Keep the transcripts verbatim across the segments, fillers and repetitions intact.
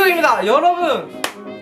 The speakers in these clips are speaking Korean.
핑크입니다. 여러분,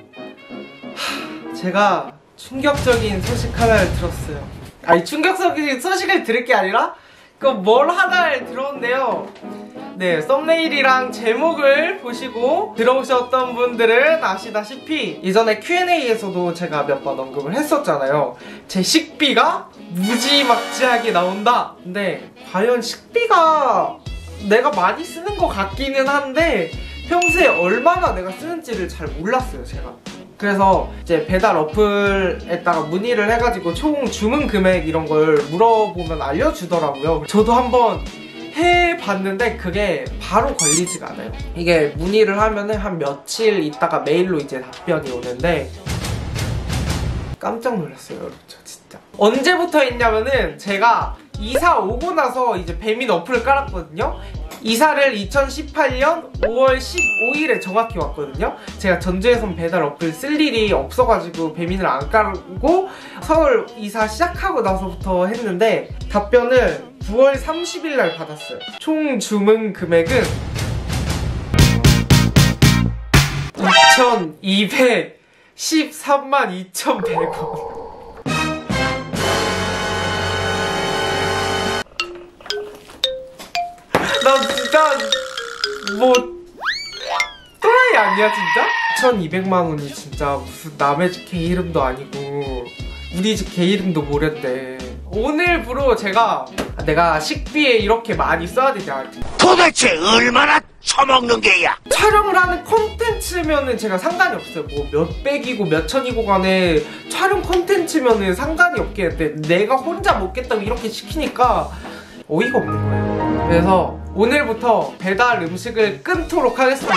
하, 제가 충격적인 소식 하나를 들었어요. 아니, 충격적인 소식을 들을 게 아니라 그 뭘 하나를 들었는데요. 네, 썸네일이랑 제목을 보시고 들어오셨던 분들은 아시다시피 이전에 큐 앤 에이에서도 제가 몇 번 언급을 했었잖아요. 제 식비가 무지막지하게 나온다. 근데 과연 식비가 내가 많이 쓰는 것 같기는 한데 평소에 얼마나 내가 쓰는지를 잘 몰랐어요, 제가. 그래서 이제 배달 어플에다가 문의를 해가지고 총 주문 금액 이런 걸 물어보면 알려주더라고요. 저도 한번 해봤는데 그게 바로 걸리지가 않아요. 이게 문의를 하면은 한 며칠 있다가 메일로 이제 답변이 오는데 깜짝 놀랐어요, 여러분. 저 진짜 언제부터 했냐면은 제가 이사 오고 나서 이제 배민 어플을 깔았거든요. 이사를 이천십팔 년 오월 십오일에 정확히 왔거든요. 제가 전주에선 배달 어플 쓸 일이 없어가지고 배민을 안 깔고 서울 이사 시작하고 나서부터 했는데 답변을 구월 삼십일 날 받았어요. 총 주문 금액은 이천이백십삼만 이천백 원. 나 진짜 뭐 또라이 아니야 진짜? 이천이백만 원이 진짜 무슨 남의 집 개 이름도 아니고 우리 집 개 이름도 모른데 오늘부로 제가 내가 식비에 이렇게 많이 써야 되냐, 도대체 얼마나 처먹는 게야? 촬영을 하는 콘텐츠면은 제가 상관이 없어요. 뭐 몇백이고 몇천이고 간에 촬영 콘텐츠면은 상관이 없겠는데 내가 혼자 먹겠다고 이렇게 시키니까 어이가 없는 거예요. 그래서 오늘부터 배달 음식을 끊도록 하겠습니다.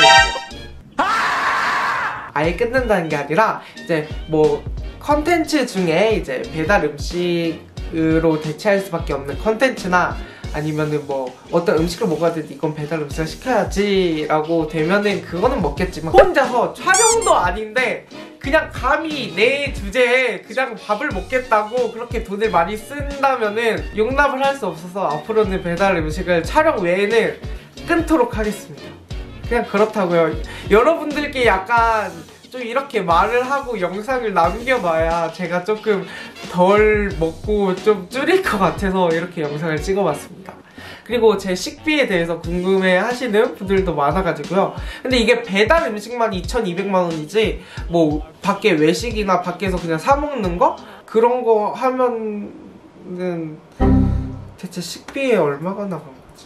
아예 끊는다는 게 아니라 이제 뭐 컨텐츠 중에 이제 배달 음식으로 대체할 수밖에 없는 컨텐츠나 아니면은 뭐 어떤 음식을 먹어야 되는데 이건 배달 음식을 시켜야지 라고 되면은 그거는 먹겠지만 혼자서 촬영도 아닌데 그냥 감히 내 주제에 그냥 밥을 먹겠다고 그렇게 돈을 많이 쓴다면은 용납을 할 수 없어서 앞으로는 배달 음식을 촬영 외에는 끊도록 하겠습니다. 그냥 그렇다고요. 여러분들께 약간 좀 이렇게 말을 하고 영상을 남겨놔야 제가 조금 덜 먹고 좀 줄일 것 같아서 이렇게 영상을 찍어봤습니다. 그리고 제 식비에 대해서 궁금해 하시는 분들도 많아가지고요. 근데 이게 배달 음식만 이천이백만 원이지 뭐 밖에 외식이나 밖에서 그냥 사 먹는 거? 그런 거 하면은 대체 식비에 얼마가 나간 거지?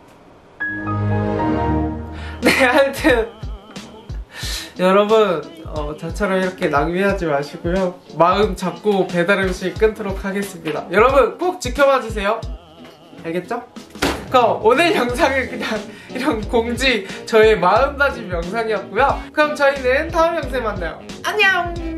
네, 하여튼 여러분 어, 저처럼 이렇게 낭비하지 마시고요. 마음 잡고 배달 음식 끊도록 하겠습니다. 여러분 꼭 지켜봐 주세요. 알겠죠? 그럼 오늘 영상은 그냥 이런 공지 저의 마음다짐 영상이었고요. 그럼 저희는 다음 영상에 만나요. 안녕!